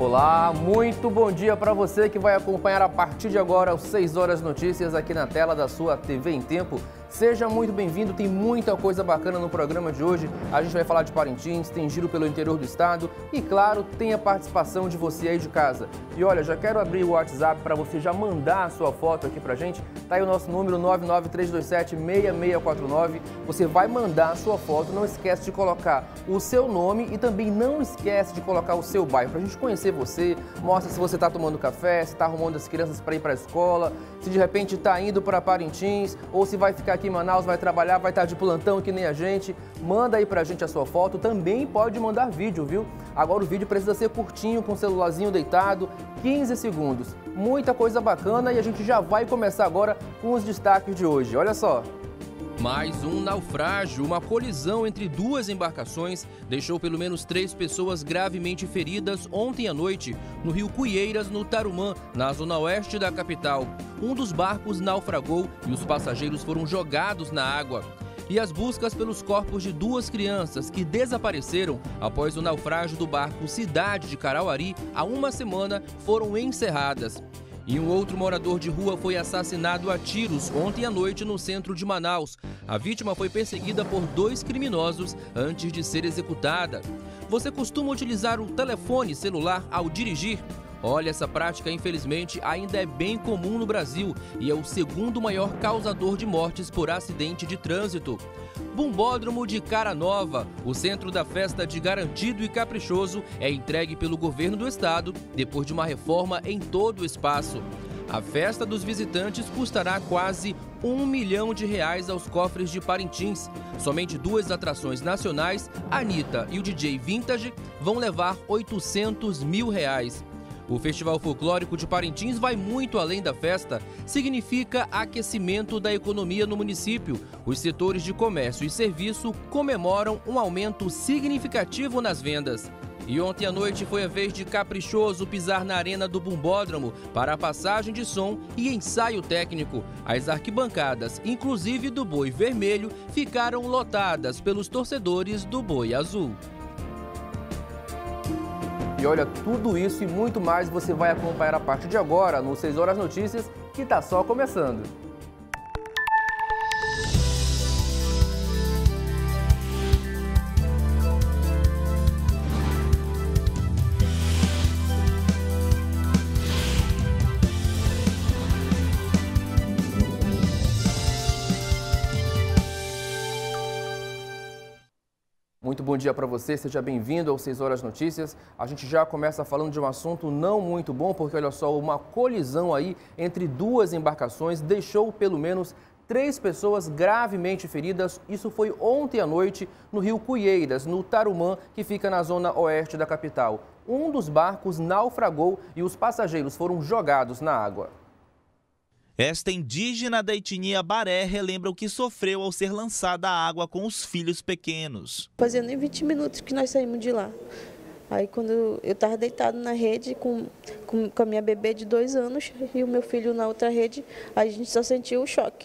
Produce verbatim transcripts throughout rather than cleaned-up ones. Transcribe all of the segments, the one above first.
Olá, muito bom dia para você que vai acompanhar a partir de agora as seis horas notícias aqui na tela da sua T V em Tempo. Seja muito bem-vindo, tem muita coisa bacana no programa de hoje. A gente vai falar de Parintins, tem giro pelo interior do estado e, claro, tem a participação de você aí de casa. E olha, já quero abrir o WhatsApp para você já mandar a sua foto aqui pra gente. Tá aí o nosso número nove nove três dois sete, seis seis quatro nove. Você vai mandar a sua foto, não esquece de colocar o seu nome e também não esquece de colocar o seu bairro pra gente conhecer você. Mostra se você tá tomando café, se tá arrumando as crianças para ir para a escola, se de repente tá indo para Parintins ou se vai ficar aqui em Manaus, vai trabalhar, vai estar de plantão que nem a gente. Manda aí pra gente a sua foto, também pode mandar vídeo, viu? Agora o vídeo precisa ser curtinho, com o celularzinho deitado, quinze segundos. Muita coisa bacana e a gente já vai começar agora com os destaques de hoje. Olha só. Mais um naufrágio, uma colisão entre duas embarcações deixou pelo menos três pessoas gravemente feridas ontem à noite no rio Cuieiras, no Tarumã, na zona oeste da capital. Um dos barcos naufragou e os passageiros foram jogados na água. E as buscas pelos corpos de duas crianças que desapareceram após o naufrágio do barco Cidade de Carauari há uma semana foram encerradas. E um outro morador de rua foi assassinado a tiros ontem à noite no centro de Manaus. A vítima foi perseguida por dois criminosos antes de ser executada. Você costuma utilizar o telefone celular ao dirigir? Olha, essa prática, infelizmente, ainda é bem comum no Brasil e é o segundo maior causador de mortes por acidente de trânsito. Bumbódromo de Cara Nova, o centro da festa de Garantido e Caprichoso, é entregue pelo governo do estado depois de uma reforma em todo o espaço. A festa dos visitantes custará quase um milhão de reais aos cofres de Parintins. Somente duas atrações nacionais, a Anitta e o D J Vintage, vão levar oitocentos mil reais. O Festival Folclórico de Parintins vai muito além da festa, significa aquecimento da economia no município. Os setores de comércio e serviço comemoram um aumento significativo nas vendas. E ontem à noite foi a vez de Caprichoso pisar na arena do Bumbódromo para a passagem de som e ensaio técnico. As arquibancadas, inclusive do Boi Vermelho, ficaram lotadas pelos torcedores do Boi Azul. E olha, tudo isso e muito mais você vai acompanhar a partir de agora no seis horas Notícias, que tá só começando. Muito bom dia para você, seja bem-vindo ao seis horas Notícias. A gente já começa falando de um assunto não muito bom, porque olha só, uma colisão aí entre duas embarcações deixou pelo menos três pessoas gravemente feridas. Isso foi ontem à noite no rio Cuieiras, no Tarumã, que fica na zona oeste da capital. Um dos barcos naufragou e os passageiros foram jogados na água. Esta indígena da etnia Baré relembra o que sofreu ao ser lançada à água com os filhos pequenos. Fazia nem vinte minutos que nós saímos de lá. Aí quando eu estava deitado na rede com, com, com a minha bebê de dois anos e o meu filho na outra rede, a gente só sentiu o choque.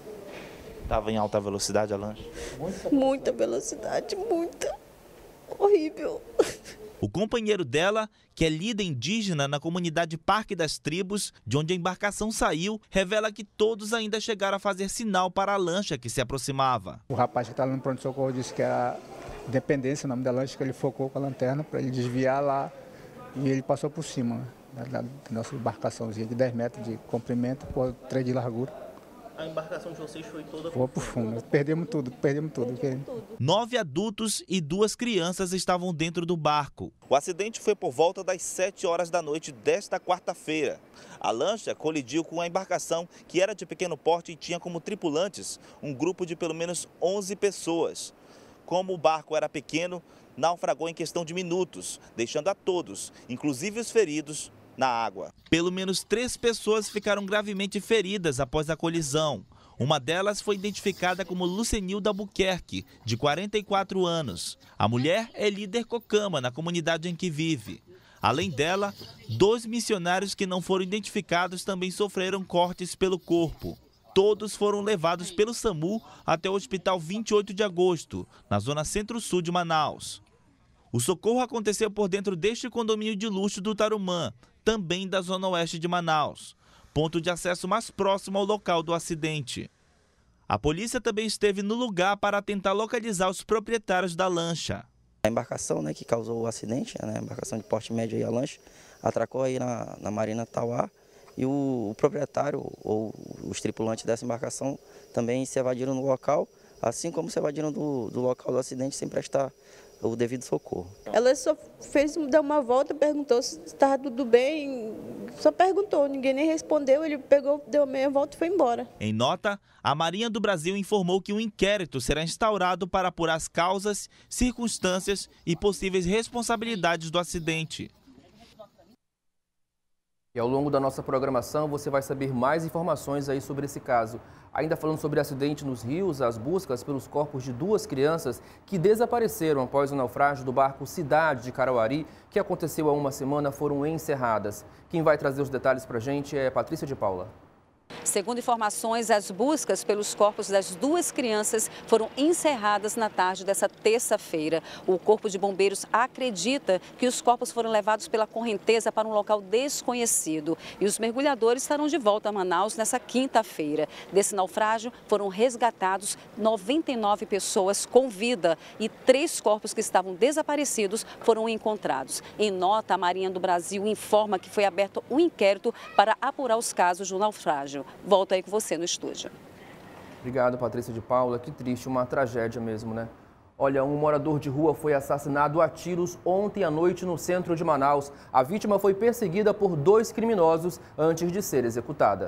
Estava em alta velocidade a lancha? Muita, muita velocidade, muita. Horrível. O companheiro dela, que é líder indígena na comunidade Parque das Tribos, de onde a embarcação saiu, revela que todos ainda chegaram a fazer sinal para a lancha que se aproximava. O rapaz que está lá no pronto-socorro disse que era Dependência, o nome da lancha, que ele focou com a lanterna para ele desviar lá e ele passou por cima, né, da, da nossa embarcaçãozinha de dez metros de comprimento por três de largura. A embarcação de vocês foi toda... Foi pro fundo, perdemos tudo, perdemos tudo. Perdemos tudo. Nove adultos e duas crianças estavam dentro do barco. O acidente foi por volta das sete horas da noite desta quarta-feira. A lancha colidiu com a embarcação que era de pequeno porte e tinha como tripulantes um grupo de pelo menos onze pessoas. Como o barco era pequeno, naufragou em questão de minutos, deixando a todos, inclusive os feridos, na água. Pelo menos três pessoas ficaram gravemente feridas após a colisão. Uma delas foi identificada como Lucenilda Albuquerque, de quarenta e quatro anos. A mulher é líder cocama na comunidade em que vive. Além dela, dois missionários que não foram identificados também sofreram cortes pelo corpo. Todos foram levados pelo SAMU até o Hospital vinte e oito de agosto, na zona centro-sul de Manaus. O socorro aconteceu por dentro deste condomínio de luxo do Tarumã, também da zona oeste de Manaus, ponto de acesso mais próximo ao local do acidente. A polícia também esteve no lugar para tentar localizar os proprietários da lancha. A embarcação, né, que causou o acidente, né, a embarcação de porte médio aí, a lancha, atracou aí na, na Marina Tauá e o, o proprietário ou os tripulantes dessa embarcação também se evadiram no local, assim como se evadiram do, do local do acidente sem prestar o devido socorro. Ela só fez dar uma volta, perguntou se estava tudo bem, só perguntou, ninguém nem respondeu, ele pegou, deu meia volta e foi embora. Em nota, a Marinha do Brasil informou que um inquérito será instaurado para apurar as causas, circunstâncias e possíveis responsabilidades do acidente. E ao longo da nossa programação você vai saber mais informações aí sobre esse caso. Ainda falando sobre acidente nos rios, as buscas pelos corpos de duas crianças que desapareceram após o naufrágio do barco Cidade de Carauari, que aconteceu há uma semana, foram encerradas. Quem vai trazer os detalhes para a gente é Patrícia de Paula. Segundo informações, as buscas pelos corpos das duas crianças foram encerradas na tarde dessa terça-feira. O Corpo de Bombeiros acredita que os corpos foram levados pela correnteza para um local desconhecido. E os mergulhadores estarão de volta a Manaus nessa quinta-feira. Desse naufrágio foram resgatados noventa e nove pessoas com vida e três corpos que estavam desaparecidos foram encontrados. Em nota, a Marinha do Brasil informa que foi aberto um inquérito para apurar os casos do naufrágio. Volto aí com você no estúdio. Obrigado, Patrícia de Paula. Que triste, uma tragédia mesmo, né? Olha, um morador de rua foi assassinado a tiros ontem à noite no centro de Manaus. A vítima foi perseguida por dois criminosos antes de ser executada.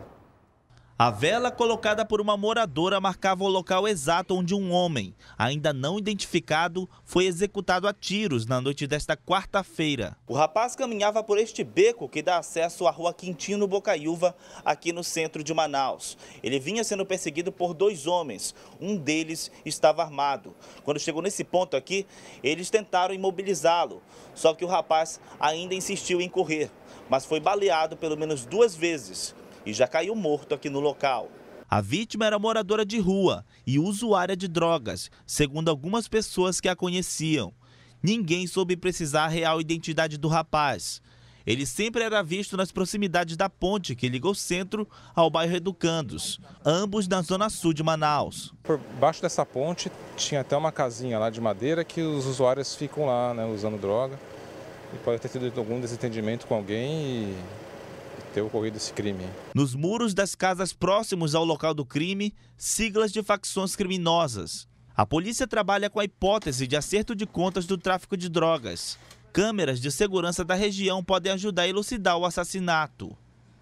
A vela colocada por uma moradora marcava o local exato onde um homem, ainda não identificado, foi executado a tiros na noite desta quarta-feira. O rapaz caminhava por este beco que dá acesso à rua Quintino Bocaiúva, aqui no centro de Manaus. Ele vinha sendo perseguido por dois homens, um deles estava armado. Quando chegou nesse ponto aqui, eles tentaram imobilizá-lo, só que o rapaz ainda insistiu em correr, mas foi baleado pelo menos duas vezes. E já caiu morto aqui no local. A vítima era moradora de rua e usuária de drogas, segundo algumas pessoas que a conheciam. Ninguém soube precisar a real identidade do rapaz. Ele sempre era visto nas proximidades da ponte que liga o centro ao bairro Educandos, ambos na zona sul de Manaus. Por baixo dessa ponte tinha até uma casinha lá de madeira que os usuários ficam lá, né, usando droga. E pode ter tido algum desentendimento com alguém e ter ocorrido esse crime. Nos muros das casas próximos ao local do crime, siglas de facções criminosas. A polícia trabalha com a hipótese de acerto de contas do tráfico de drogas. Câmeras de segurança da região podem ajudar a elucidar o assassinato.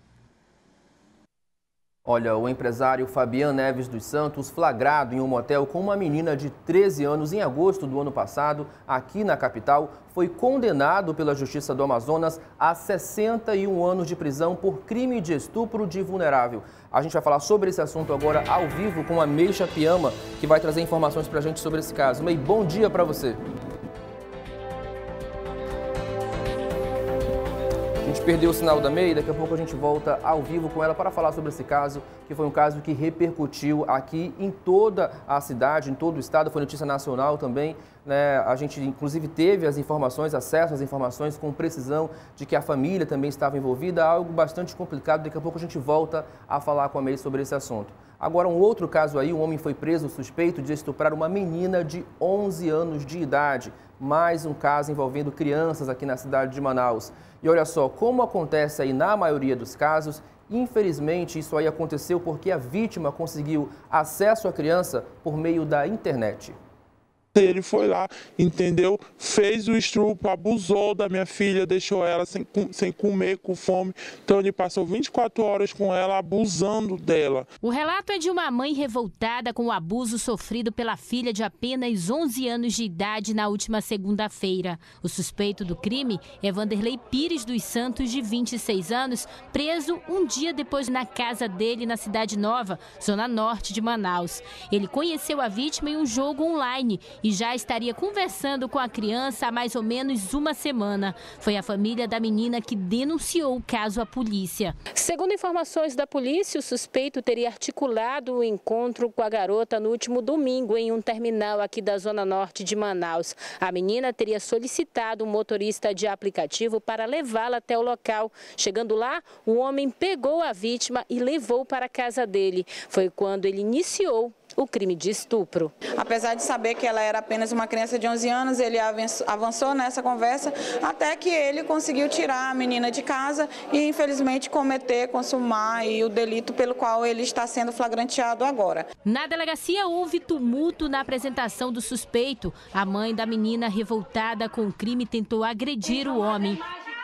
Olha, o empresário Fabian Neves dos Santos, flagrado em um motel com uma menina de treze anos em agosto do ano passado, aqui na capital, foi condenado pela Justiça do Amazonas a sessenta e um anos de prisão por crime de estupro de vulnerável. A gente vai falar sobre esse assunto agora ao vivo com a Meixa Piama, que vai trazer informações para a gente sobre esse caso. Mei, bom dia para você. A gente perdeu o sinal da Mei, daqui a pouco a gente volta ao vivo com ela para falar sobre esse caso, que foi um caso que repercutiu aqui em toda a cidade, em todo o estado, foi notícia nacional também, né? A gente inclusive teve as informações, acesso às informações com precisão de que a família também estava envolvida, algo bastante complicado, daqui a pouco a gente volta a falar com a Mei sobre esse assunto. Agora, um outro caso aí, um homem foi preso suspeito de estuprar uma menina de onze anos de idade. Mais um caso envolvendo crianças aqui na cidade de Manaus. E olha só, como acontece aí na maioria dos casos, infelizmente isso aí aconteceu porque a vítima conseguiu acesso à criança por meio da internet. Ele foi lá, entendeu? Fez o estupro, abusou da minha filha, deixou ela sem, sem comer, com fome. Então ele passou vinte e quatro horas com ela, abusando dela. O relato é de uma mãe revoltada com o abuso sofrido pela filha de apenas onze anos de idade na última segunda-feira. O suspeito do crime é Vanderlei Pires dos Santos, de vinte e seis anos, preso um dia depois na casa dele na Cidade Nova, zona norte de Manaus. Ele conheceu a vítima em um jogo online e já estaria conversando com a criança há mais ou menos uma semana. Foi a família da menina que denunciou o caso à polícia. Segundo informações da polícia, o suspeito teria articulado o encontro com a garota no último domingo em um terminal aqui da zona norte de Manaus. A menina teria solicitado um motorista de aplicativo para levá-la até o local. Chegando lá, o homem pegou a vítima e levou para a casa dele. Foi quando ele iniciou o crime de estupro. Apesar de saber que ela era apenas uma criança de onze anos, ele avançou nessa conversa até que ele conseguiu tirar a menina de casa e, infelizmente, cometer, consumar e o delito pelo qual ele está sendo flagranteado agora. Na delegacia houve tumulto na apresentação do suspeito. A mãe da menina, revoltada com o crime, tentou agredir o homem.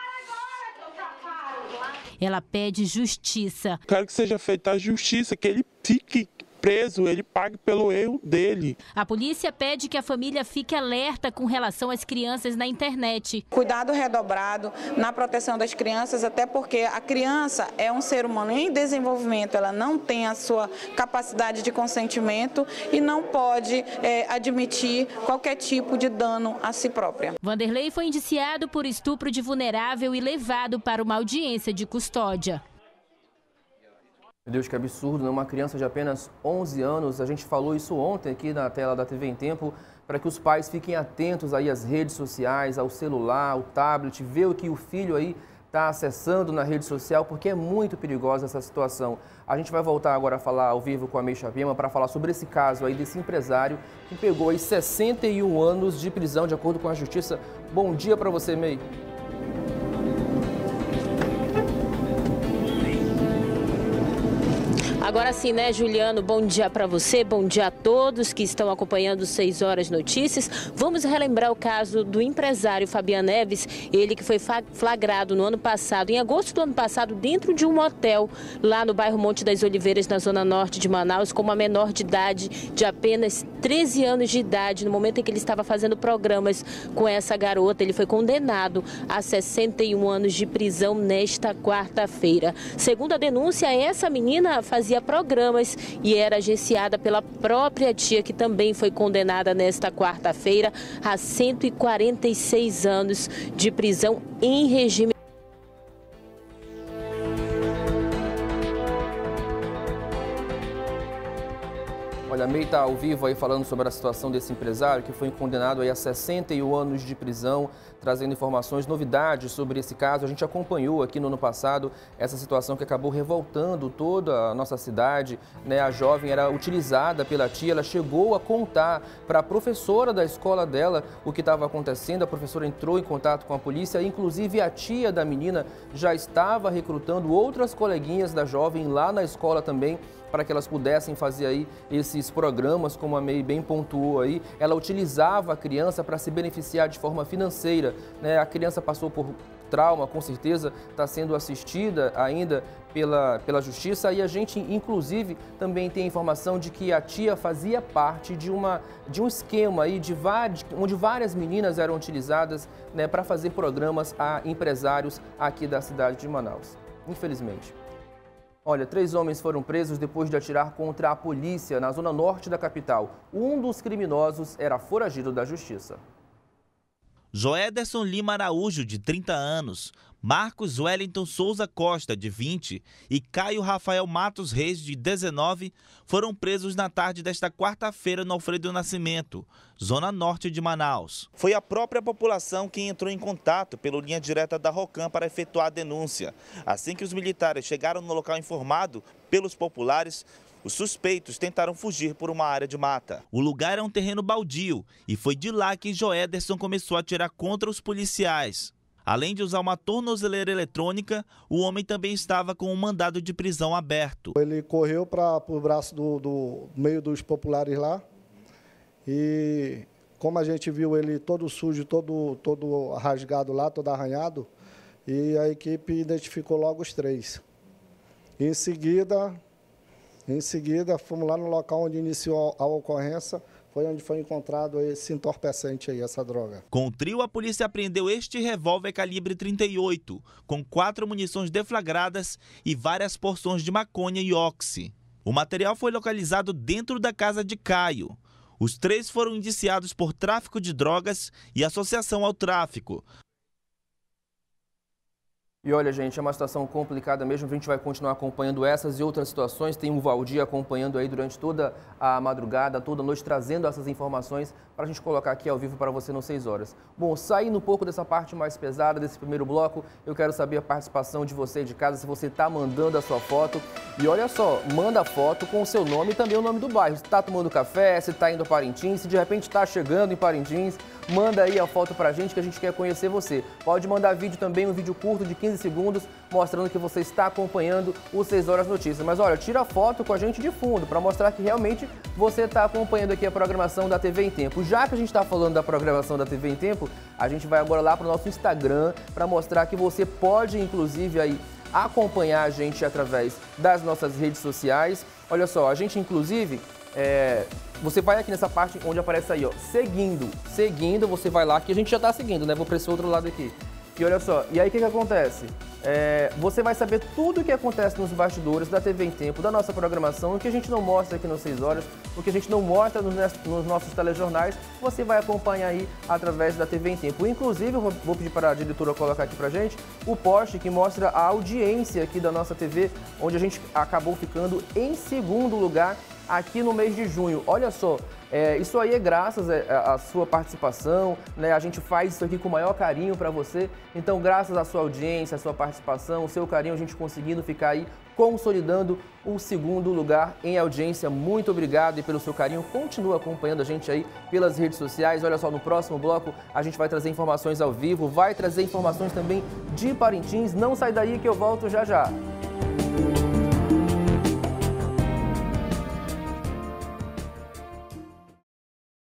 Ela pede justiça. Quero que seja feita a justiça, que ele fique preso, ele pague pelo erro dele. A polícia pede que a família fique alerta com relação às crianças na internet. Cuidado redobrado na proteção das crianças, até porque a criança é um ser humano em desenvolvimento, ela não tem a sua capacidade de consentimento e não pode é, admitir qualquer tipo de dano a si própria. Vanderlei foi indiciado por estupro de vulnerável e levado para uma audiência de custódia. Meu Deus, que absurdo, né? Uma criança de apenas onze anos, a gente falou isso ontem aqui na tela da T V em Tempo, para que os pais fiquem atentos aí às redes sociais, ao celular, ao tablet, ver o que o filho aí está acessando na rede social, porque é muito perigosa essa situação. A gente vai voltar agora a falar ao vivo com a May Chapema para falar sobre esse caso aí desse empresário que pegou aí sessenta e um anos de prisão, de acordo com a Justiça. Bom dia para você, May. Agora sim, né, Juliano? Bom dia para você, bom dia a todos que estão acompanhando seis horas Notícias. Vamos relembrar o caso do empresário Fabiano Neves, ele que foi flagrado no ano passado, em agosto do ano passado, dentro de um hotel lá no bairro Monte das Oliveiras, na zona norte de Manaus, com uma menor de idade de apenas treze anos de idade. No momento em que ele estava fazendo programas com essa garota, ele foi condenado a sessenta e um anos de prisão nesta quarta-feira. Segundo a denúncia, essa menina fazia programas e era agenciada pela própria tia, que também foi condenada nesta quarta-feira a cento e quarenta e seis anos de prisão em regime. Olha, a May está ao vivo aí falando sobre a situação desse empresário que foi condenado aí a sessenta e um anos de prisão, trazendo informações, novidades sobre esse caso. A gente acompanhou aqui no ano passado essa situação que acabou revoltando toda a nossa cidade, né? A jovem era utilizada pela tia, ela chegou a contar para a professora da escola dela o que estava acontecendo. A professora entrou em contato com a polícia, inclusive a tia da menina já estava recrutando outras coleguinhas da jovem lá na escola também, para que elas pudessem fazer aí esses programas, como a May bem pontuou aí. Ela utilizava a criança para se beneficiar de forma financeira, né? A criança passou por trauma, com certeza está sendo assistida ainda pela, pela justiça, e a gente inclusive também tem informação de que a tia fazia parte de, uma, de um esquema aí de várias, onde várias meninas eram utilizadas, né, para fazer programas a empresários aqui da cidade de Manaus, infelizmente. Olha, três homens foram presos depois de atirar contra a polícia na zona norte da capital. Um dos criminosos era foragido da justiça. Joederson Lima Araújo, de trinta anos, Marcos Wellington Souza Costa, de vinte, e Caio Rafael Matos Reis, de dezenove, foram presos na tarde desta quarta-feira no Alfredo Nascimento, zona norte de Manaus. Foi a própria população que entrou em contato pela linha direta da ROCAM para efetuar a denúncia. Assim que os militares chegaram no local informado pelos populares, os suspeitos tentaram fugir por uma área de mata. O lugar é um terreno baldio e foi de lá que Joederson começou a atirar contra os policiais. Além de usar uma tornozeleira eletrônica, o homem também estava com um mandado de prisão aberto. Ele correu para o braço do, do meio dos populares lá e, como a gente viu ele todo sujo, todo, todo rasgado lá, todo arranhado, e a equipe identificou logo os três. Em seguida... Em seguida, fomos lá no local onde iniciou a ocorrência, foi onde foi encontrado esse entorpecente aí, essa droga. Com o trio, a polícia apreendeu este revólver calibre trinta e oito, com quatro munições deflagradas e várias porções de maconha e oxi. O material foi localizado dentro da casa de Caio. Os três foram indiciados por tráfico de drogas e associação ao tráfico. E olha, gente, é uma situação complicada mesmo, a gente vai continuar acompanhando essas e outras situações. Tem o Valdir acompanhando aí durante toda a madrugada, toda a noite, trazendo essas informações para a gente colocar aqui ao vivo para você no seis horas. Bom, saindo um pouco dessa parte mais pesada, desse primeiro bloco, eu quero saber a participação de você de casa, se você está mandando a sua foto. E olha só, manda a foto com o seu nome e também o nome do bairro. Se está tomando café, se está indo a Parintins, se de repente está chegando em Parintins, manda aí a foto para a gente que a gente quer conhecer você. Pode mandar vídeo também, um vídeo curto de quinze segundos, mostrando que você está acompanhando o seis horas Notícias. Mas olha, tira foto com a gente de fundo, para mostrar que realmente você está acompanhando aqui a programação da T V em Tempo. Já que a gente está falando da programação da T V em Tempo, a gente vai agora lá para o nosso Instagram, para mostrar que você pode, inclusive, aí acompanhar a gente através das nossas redes sociais. Olha só, a gente, inclusive, é, você vai aqui nessa parte onde aparece aí, ó, seguindo, seguindo, você vai lá, que a gente já está seguindo, né? Vou para esse outro lado aqui. E olha só, e aí o que, que acontece? É, você vai saber tudo o que acontece nos bastidores da T V em Tempo, da nossa programação, o que a gente não mostra aqui nos seis horas, o que a gente não mostra nos, nos nossos telejornais, você vai acompanhar aí através da T V em Tempo. Inclusive, eu vou pedir para a diretora colocar aqui pra gente o post que mostra a audiência aqui da nossa T V, onde a gente acabou ficando em segundo lugar aqui no mês de junho. Olha só, é, isso aí é graças à sua participação, né? A gente faz isso aqui com o maior carinho para você. Então, graças à sua audiência, à sua participação, o seu carinho, a gente conseguindo ficar aí consolidando o segundo lugar em audiência. Muito obrigado e pelo seu carinho. Continua acompanhando a gente aí pelas redes sociais. Olha só, no próximo bloco a gente vai trazer informações ao vivo, vai trazer informações também de Parintins. Não sai daí que eu volto já já.